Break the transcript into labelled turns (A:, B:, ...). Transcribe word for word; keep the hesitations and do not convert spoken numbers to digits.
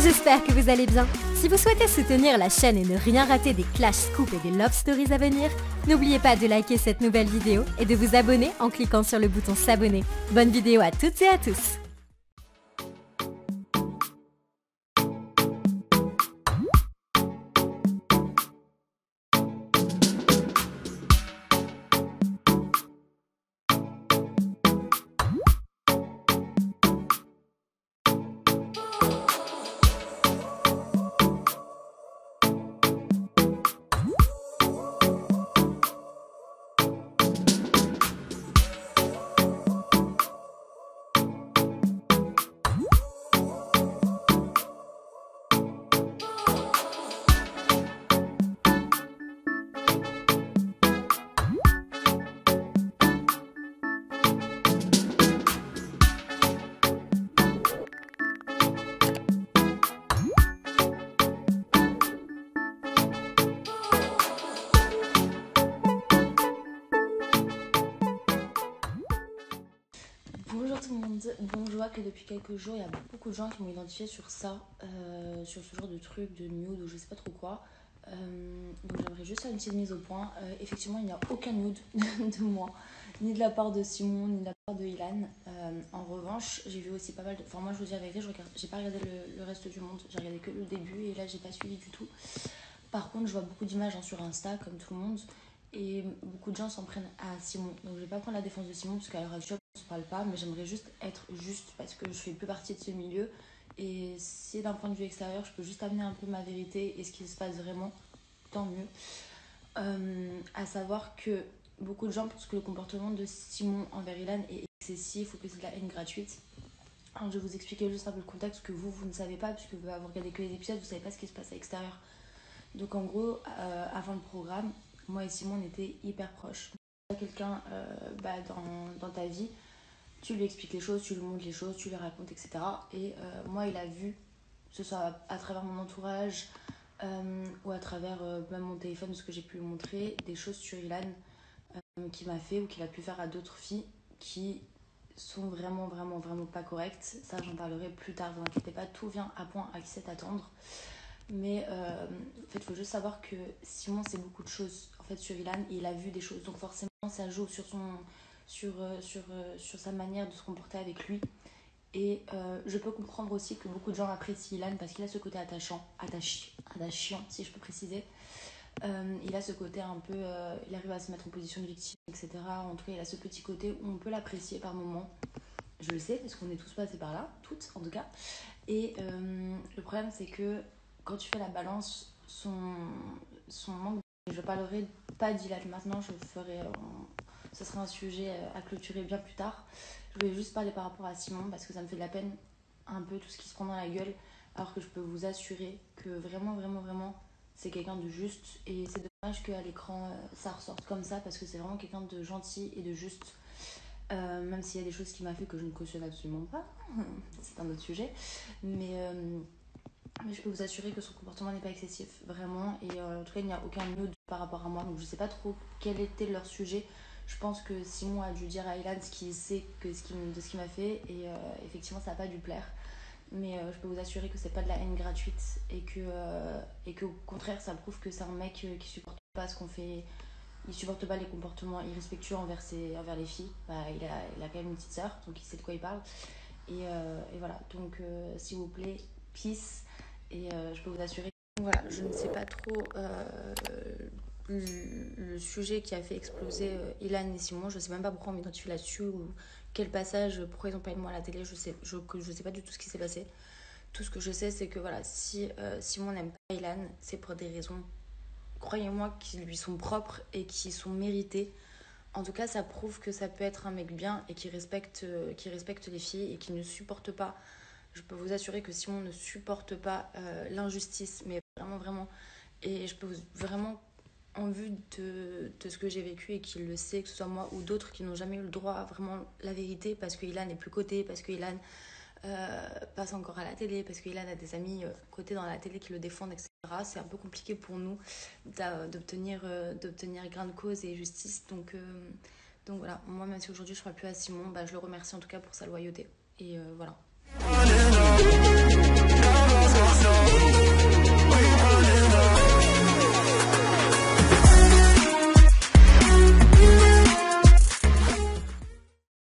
A: J'espère que vous allez bien. Si vous souhaitez soutenir la chaîne et ne rien rater des Clash Scoop et des Love Stories à venir, n'oubliez pas de liker cette nouvelle vidéo et de vous abonner en cliquant sur le bouton s'abonner. Bonne vidéo à toutes et à tous.
B: Bonjour tout le monde, bon je vois que depuis quelques jours il y a beaucoup de gens qui m'ont identifié sur ça, euh, sur ce genre de truc, de nude ou je sais pas trop quoi. Euh, donc j'aimerais juste faire une petite mise au point. Euh, effectivement il n'y a aucun nude de moi, ni de la part de Simon, ni de la part de Ilan. Euh, en revanche j'ai vu aussi pas mal de... Enfin moi je vous dis la vérité, je regarde... j'ai pas regardé le, le reste du monde, j'ai regardé que le début et là j'ai pas suivi du tout. Par contre je vois beaucoup d'images hein, sur Insta comme tout le monde. Et beaucoup de gens s'en prennent à Simon. Donc je vais pas prendre la défense de Simon parce qu'à l'heure actuelle on se parle pas, mais j'aimerais juste être juste parce que je fais plus partie de ce milieu. Et si d'un point de vue extérieur je peux juste amener un peu ma vérité et ce qui se passe vraiment, tant mieux. Euh, à savoir que beaucoup de gens pensent que le comportement de Simon envers Ilan est excessif ou que c'est de la haine gratuite. Alors je vais vous expliquer juste un peu le contexte que vous, vous ne savez pas, puisque vous regardez que les épisodes, vous savez pas ce qui se passe à l'extérieur. Donc en gros, euh, avant le programme, moi et Simon on était hyper proches. Quelqu'un euh, bah, dans, dans ta vie, tu lui expliques les choses, tu lui montres les choses, tu lui racontes, et cetera. Et euh, moi il a vu, que ce soit à travers mon entourage euh, ou à travers euh, même mon téléphone, ce que j'ai pu lui montrer, des choses sur Ilan euh, qu'il m'a fait ou qu'il a pu faire à d'autres filles qui sont vraiment vraiment vraiment pas correctes. Ça j'en parlerai plus tard, vous inquiétez pas, tout vient à point à qui sait attendre. Mais euh, en fait, il faut juste savoir que Simon sait beaucoup de choses en fait, sur Ilan et il a vu des choses. Donc forcément, ça joue sur, son, sur, euh, sur, euh, sur sa manière de se comporter avec lui. Et euh, je peux comprendre aussi que beaucoup de gens apprécient Ilan parce qu'il a ce côté attachant, attachi, attachant si je peux préciser. Euh, il a ce côté un peu... Euh, il arrive à se mettre en position de victime, et cetera. En tout cas, il a ce petit côté où on peut l'apprécier par moments. Je le sais parce qu'on est tous passés par là, toutes en tout cas. Et euh, le problème, c'est que quand tu fais la balance, son, son manque de... Je parlerai pas d'Ilan maintenant, je ferai, euh, ce sera un sujet à clôturer bien plus tard. Je vais juste parler par rapport à Simon parce que ça me fait de la peine un peu tout ce qui se prend dans la gueule, alors que je peux vous assurer que vraiment, vraiment, vraiment, c'est quelqu'un de juste. Et c'est dommage qu'à l'écran, ça ressorte comme ça parce que c'est vraiment quelqu'un de gentil et de juste. Euh, même s'il y a des choses qu'il m'a fait que je ne cautionne absolument pas, c'est un autre sujet. Mais... Euh, Mais je peux vous assurer que son comportement n'est pas excessif, vraiment. Et euh, en tout cas, il n'y a aucun nude par rapport à moi. Donc je ne sais pas trop quel était leur sujet. Je pense que Simon a dû dire à Ilan ce qu'il sait que ce qu'il, de ce qu'il m'a fait. Et euh, effectivement, ça n'a pas dû plaire. Mais euh, je peux vous assurer que c'est pas de la haine gratuite. Et que euh, et qu'au contraire, ça prouve que c'est un mec euh, qui supporte pas ce qu'on fait. Il supporte pas les comportements irrespectueux envers, ses, envers les filles. Bah, il, a, il a quand même une petite sœur, donc il sait de quoi il parle. Et, euh, et voilà. Donc euh, s'il vous plaît, peace. Et euh, je peux vous assurer que voilà, je ne sais pas trop euh, le, le sujet qui a fait exploser euh, Ilan et Simon. Je ne sais même pas pourquoi on m'identifie là-dessus ou quel passage, pourquoi ils n'ont pas eu de moi à la télé. Je ne sais, je, je sais pas du tout ce qui s'est passé. Tout ce que je sais, c'est que voilà, si euh, Simon n'aime pas Ilan, c'est pour des raisons, croyez-moi, qui lui sont propres et qui sont méritées. En tout cas, ça prouve que ça peut être un mec bien et qui respecte, euh, qui respecte les filles et qui ne supporte pas. Je peux vous assurer que Simon ne supporte pas euh, l'injustice, mais vraiment, vraiment. Et je peux vous, vraiment, en vue de, de ce que j'ai vécu et qu'il le sait, que ce soit moi ou d'autres qui n'ont jamais eu le droit à vraiment la vérité, parce que Ilan n'est plus coté, parce que Ilan euh, passe encore à la télé, parce que Ilan a des amis euh, cotés dans la télé qui le défendent, et cetera. C'est un peu compliqué pour nous d'obtenir, euh, d'obtenir gain de cause et justice. Donc, euh, donc voilà, moi, même si aujourd'hui je ne parle plus à Simon, bah, je le remercie en tout cas pour sa loyauté. Et euh, voilà.